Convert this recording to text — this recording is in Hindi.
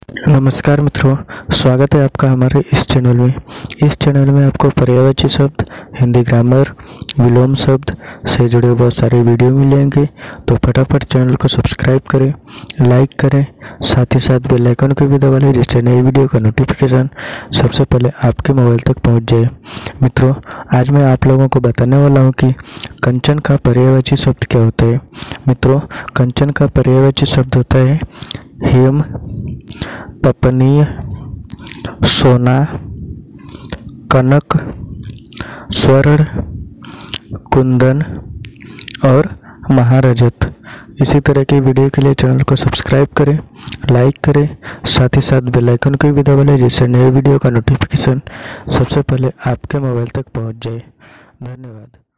नमस्कार मित्रों, स्वागत है आपका हमारे इस चैनल में। इस चैनल में आपको पर्यायवाची शब्द, हिंदी ग्रामर, विलोम शब्द से जुड़े बहुत सारे वीडियो मिलेंगे। तो फटाफट चैनल को सब्सक्राइब करें, लाइक करें, साथ ही साथ बेल आइकन को भी दबा लें जिससे नई वीडियो का नोटिफिकेशन सबसे पहले आपके मोबाइल तक पहुँच जाए। मित्रों, आज मैं आप लोगों को बताने वाला हूँ कि कंचन का पर्यायवाची शब्द क्या होता है। मित्रों, कंचन का पर्यायवाची शब्द होता है हेम, पपनीय, सोना, कनक, स्वर्ण, कुंदन और महारजत। इसी तरह की वीडियो के लिए चैनल को सब्सक्राइब करें, लाइक करें, साथ ही साथ बेल आइकन को भी दबा लें जिससे नए वीडियो का नोटिफिकेशन सबसे पहले आपके मोबाइल तक पहुंच जाए। धन्यवाद।